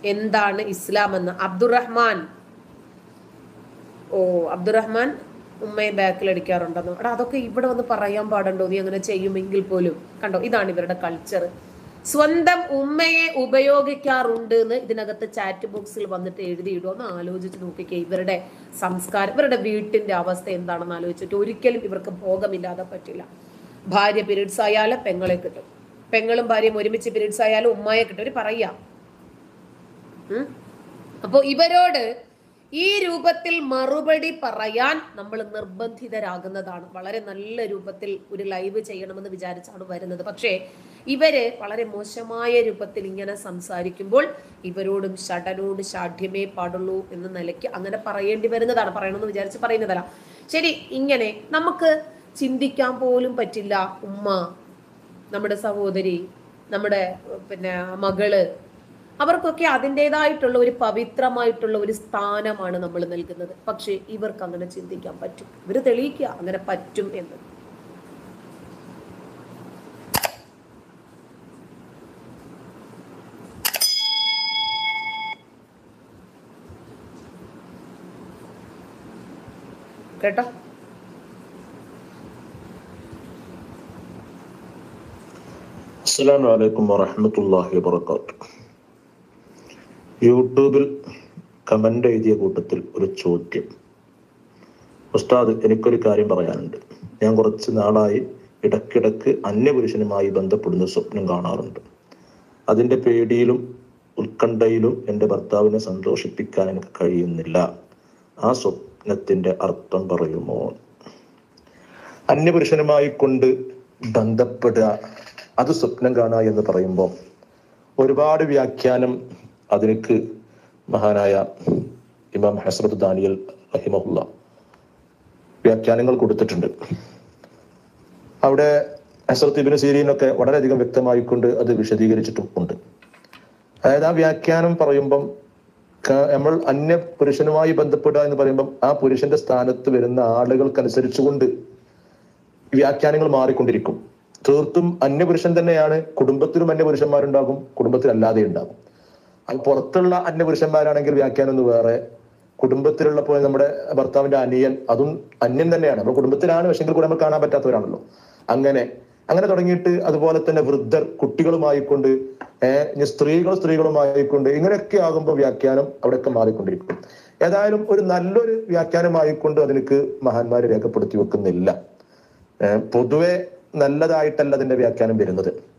എന്താണ് ഇസ്ലാം എന്ന്. അബ്ദുറഹ്മാൻ ഉമ്മയെ ബാക്കിൽ അടിക്കാറുണ്ടെന്നോ. എടാ അതൊക്കെ ഇവിടെ വന്ന് പറയാൻ പാടുണ്ടോ? നീ അങ്ങനെ ചെയ്യുമെങ്കിൽ പോലും. കണ്ടോ, ഇതാണ് ഇവരുടെ കൾച്ചർ. സ്വന്തം ഉമ്മയെ ഉപയോഗിക്കാറുണ്ട് എന്ന് ഇതിനകത്ത് ചാറ്റ് ബോക്സിൽ വന്നിട്ട് എഴുതിയിടും. ഒന്ന് ആലോചിച്ച് നോക്കിക്കേ ഇവരുടെ സംസ്കാരം, ഇവരുടെ വീട്ടിന്റെ അവസ്ഥ എന്താണെന്ന് ആലോചിച്ചിട്ട്. ഒരിക്കലും ഇവർക്ക് ഭോഗമില്ലാതെ പറ്റില്ല. ഭാര്യ പീരീഡ്സ് ആയാലും പെങ്ങളെ കിട്ടും, പെങ്ങളും ഭാര്യയും ഒരുമിച്ച് പീരീഡ്സ് ആയാലും ഉമ്മയെ കിട്ടും. ഒരു പറയാം. അപ്പോ ഇവരോട് ഈ രൂപത്തിൽ മറുപടി പറയാൻ നമ്മൾ നിർബന്ധിതരാകുന്നതാണ്. വളരെ നല്ല രൂപത്തിൽ ഒരു ലൈവ് ചെയ്യണമെന്ന് വിചാരിച്ചാണ് വരുന്നത്. പക്ഷേ ഇവര് വളരെ മോശമായ രൂപത്തിൽ ഇങ്ങനെ സംസാരിക്കുമ്പോൾ ഇവരോടും ഷടനോട് ഷാഠ്യമേ പാടുള്ളൂ എന്ന നിലയ്ക്ക് അങ്ങനെ പറയേണ്ടി വരുന്നതാണ്. പറയണമെന്ന് വിചാരിച്ച് പറയുന്നതല്ല. ശരി, ഇങ്ങനെ നമുക്ക് ചിന്തിക്കാൻ പോലും പറ്റില്ല. ഉമ്മ, നമ്മുടെ സഹോദരി, നമ്മുടെ മകള്, അവർക്കൊക്കെ അതിൻ്റെതായിട്ടുള്ള ഒരു പവിത്രമായിട്ടുള്ള ഒരു സ്ഥാനമാണ് നമ്മൾ നൽകുന്നത്. പക്ഷെ ഇവർക്ക് അങ്ങനെ ചിന്തിക്കാൻ പറ്റും. ഇവര് തെളിയിക്കുക അങ്ങനെ പറ്റും എന്ന്. കേട്ടോ? അസ്സലാമു അലൈക്കും വറഹ്മത്തുള്ളാഹി വബറകാതുഹു. യൂട്യൂബിൽ കമന്റ് എഴുതിയ കൂട്ടത്തിൽ ഒരു ചോദ്യം. ഉസ്താദ്, എനിക്കൊരു കാര്യം പറയാനുണ്ട്. ഞാൻ കുറച്ച് നാളായി ഇടയ്ക്കിടയ്ക്ക് അന്യപുരുഷനുമായി ബന്ധപ്പെടുന്ന സ്വപ്നം കാണാറുണ്ട്. അതിൻ്റെ പേടിയിലും ഉത്കണ്ഠയിലും എൻ്റെ ഭർത്താവിനെ സന്തോഷിപ്പിക്കാൻ എനിക്ക് കഴിയുന്നില്ല. ആ സ്വപ്നത്തിൻ്റെ അർത്ഥം പറയുമോ? അന്യപുരുഷനുമായി കൊണ്ട് ബന്ധപ്പെടുക, അത് സ്വപ്നം കാണുക എന്ന് പറയുമ്പോൾ ഒരുപാട് വ്യാഖ്യാനം അതിലേക്ക് മഹാനായ ഇമാം ഹസ്രത്ത് ദാനിയൽ റഹിമഹുല്ല വ്യാഖ്യാനങ്ങൾ കൊടുത്തിട്ടുണ്ട്. അവിടെ ഹസ്രത്ത് ഇബ്നു സീരീനൊക്കെ വളരെയധികം വ്യക്തമായിക്കൊണ്ട് അത് വിശദീകരിച്ചിട്ടും ഉണ്ട്. അതായത് ആ വ്യാഖ്യാനം പറയുമ്പം നമ്മൾ അന്യ പുരുഷനുമായി ബന്ധപ്പെടുക എന്ന് പറയുമ്പം ആ പുരുഷന്റെ സ്ഥാനത്ത് വരുന്ന ആളുകൾക്കനുസരിച്ചുകൊണ്ട് വ്യാഖ്യാനങ്ങൾ മാറിക്കൊണ്ടിരിക്കും. തീർത്തും അന്യപുരുഷൻ തന്നെയാണ്. കുടുംബത്തിലും അന്യപുരുഷന്മാരുണ്ടാകും, കുടുംബത്തിലല്ലാതെ ഉണ്ടാകും. അത് പുറത്തുള്ള അന്യപുരുഷന്മാരാണെങ്കിൽ വ്യാഖ്യാനം ഒന്ന് വേറെ, കുടുംബത്തിലുള്ളപ്പോൾ നമ്മുടെ ഭർത്താവിന്റെ അനിയൻ, അതും അന്യൻ തന്നെയാണ്. നമ്മൾ കുടുംബത്തിലാണ്, പക്ഷെങ്കിൽ കൂടെ നമ്മൾ കാണാൻ പറ്റാത്തവരാണല്ലോ. അങ്ങനെ തുടങ്ങിയിട്ട് അതുപോലെ തന്നെ വൃദ്ധർ കുട്ടികളുമായിക്കൊണ്ട്, സ്ത്രീകളുമായിക്കൊണ്ട്, ഇങ്ങനെയൊക്കെ ആകുമ്പോൾ വ്യാഖ്യാനം അവിടെയൊക്കെ മാറിക്കൊണ്ടിരിക്കും. ഏതായാലും ഒരു നല്ലൊരു വ്യാഖ്യാനമായിക്കൊണ്ട് അതിലേക്ക് മഹാന്മാര് രേഖപ്പെടുത്തി വെക്കുന്നില്ല. പൊതുവെ നല്ലതായിട്ടല്ല അതിന്റെ വ്യാഖ്യാനം വരുന്നത്.